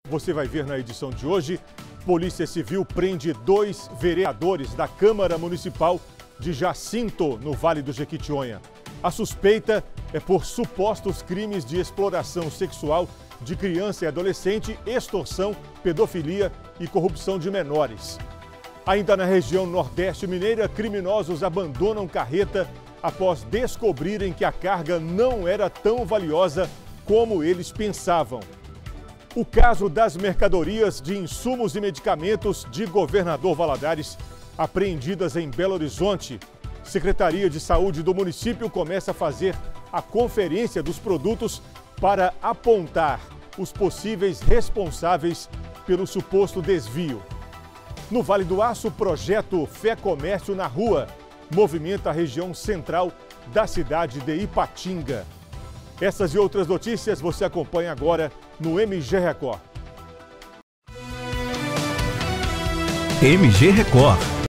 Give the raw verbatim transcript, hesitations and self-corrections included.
Você vai ver na edição de hoje. Polícia Civil prende dois vereadores da Câmara Municipal de Jacinto, no Vale do Jequitinhonha. A suspeita é por supostos crimes de exploração sexual de criança e adolescente, extorsão, pedofilia e corrupção de menores. Ainda na região Nordeste Mineira, criminosos abandonam carreta após descobrirem que a carga não era tão valiosa como eles pensavam. O caso das mercadorias de insumos e medicamentos de Governador Valadares, apreendidas em Belo Horizonte. Secretaria de Saúde do município começa a fazer a conferência dos produtos para apontar os possíveis responsáveis pelo suposto desvio. No Vale do Aço, o projeto Fé Comércio na Rua movimenta a região central da cidade de Ipatinga. Essas e outras notícias você acompanha agora no M G Record. M G Record.